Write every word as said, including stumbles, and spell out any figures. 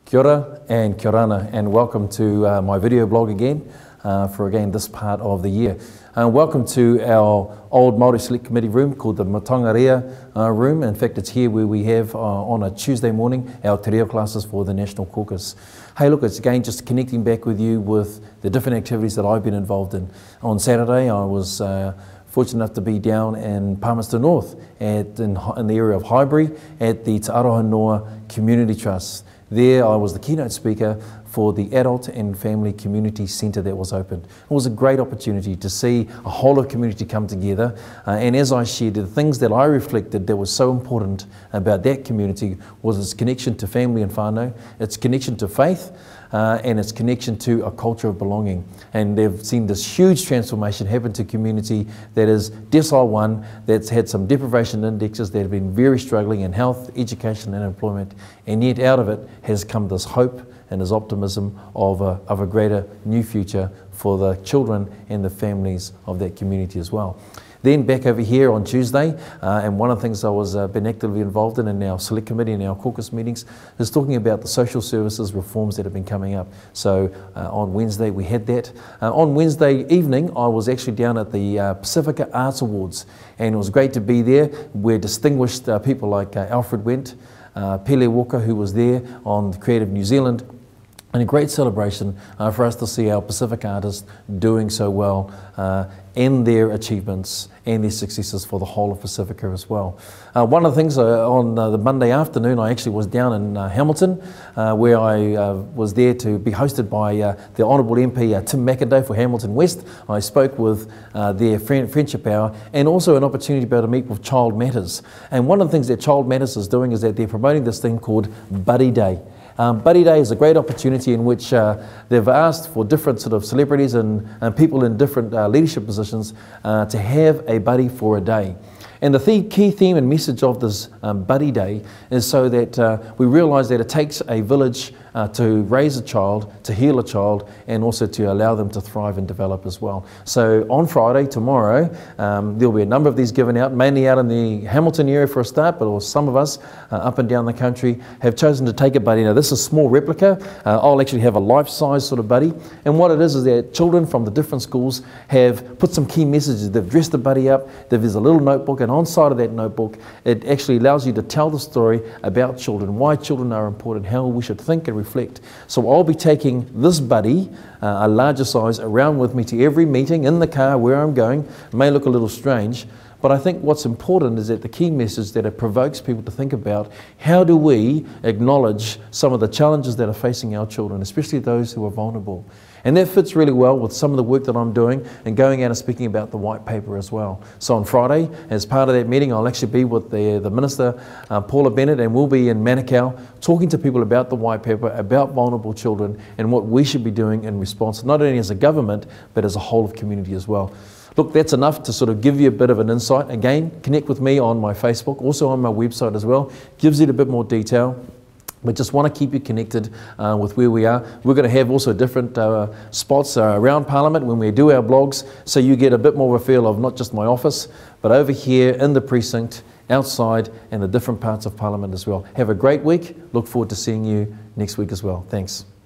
Kia ora and kia rana, and welcome to uh, my video blog again uh, for again this part of the year. Uh, welcome to our old Māori Select Committee room called the Matangaria uh, room. In fact, it's here where we have uh, on a Tuesday morning our te reo classes for the National Caucus. Hey, look, it's again just connecting back with you with the different activities that I've been involved in. On Saturday, I was uh, fortunate enough to be down in Palmerston North at, in, in the area of Highbury at the Te Aroha Noa Community Trust. There I was the keynote speaker for the Adult and Family Community Centre that was opened. It was a great opportunity to see a whole of community come together, uh, and as I shared, the things that I reflected that was so important about that community was its connection to family and whānau, its connection to faith, Uh, and its connection to a culture of belonging. And they've seen this huge transformation happen to community that is decile one, that's had some deprivation indexes, that have been very struggling in health, education and employment, and yet out of it has come this hope and this optimism of a, of a greater new future for the children and the families of that community as well. Then back over here on Tuesday, uh, and one of the things I was uh, been actively involved in in our select committee and our caucus meetings is talking about the social services reforms that have been coming up. So uh, on Wednesday we had that. Uh, on Wednesday evening I was actually down at the uh, Pacifica Arts Awards, and it was great to be there where distinguished uh, people like uh, Alfred went, uh, Pele Walker, who was there on Creative New Zealand, and a great celebration uh, for us to see our Pacific artists doing so well uh, and their achievements and their successes for the whole of Pacifica as well. Uh, one of the things uh, on uh, the Monday afternoon, I actually was down in uh, Hamilton uh, where I uh, was there to be hosted by uh, the Honourable M P uh, Tim McIndoe for Hamilton West. I spoke with uh, their friend, Friendship Hour, and also an opportunity to be able to meet with Child Matters. And one of the things that Child Matters is doing is that they're promoting this thing called Buddy Day. Um, Buddy Day is a great opportunity in which uh, they've asked for different sort of celebrities and, and people in different uh, leadership positions uh, to have a buddy for a day. And the th key theme and message of this um, Buddy Day is so that uh, we realise that it takes a village uh, to raise a child, to heal a child, and also to allow them to thrive and develop as well. So on Friday, tomorrow, um, there'll be a number of these given out, mainly out in the Hamilton area for a start, but some of us uh, up and down the country have chosen to take a buddy. Now this is a small replica. Uh, I'll actually have a life-size sort of buddy, and what it is is that children from the different schools have put some key messages. They've dressed the buddy up, there's a little notebook, and on side of that notebook it actually allows you to tell the story about children, why children are important, how we should think and reflect. So I'll be taking this buddy, uh, a larger size, around with me to every meeting in the car where I'm going. It may look a little strange, but I think what's important is that the key message that it provokes people to think about, how do we acknowledge some of the challenges that are facing our children, especially those who are vulnerable. And that fits really well with some of the work that I'm doing and going out and speaking about the white paper as well. So on Friday, as part of that meeting, I'll actually be with the, the Minister, uh, Paula Bennett, and we'll be in Manukau talking to people about the white paper, about vulnerable children, and what we should be doing in response, not only as a government, but as a whole of community as well. Look, that's enough to sort of give you a bit of an insight. Again, connect with me on my Facebook, also on my website as well. Gives you a bit more detail. We just want to keep you connected uh, with where we are. We're going to have also different uh, spots uh, around Parliament when we do our blogs, so you get a bit more of a feel of not just my office, but over here in the precinct, outside, and the different parts of Parliament as well. Have a great week. Look forward to seeing you next week as well. Thanks.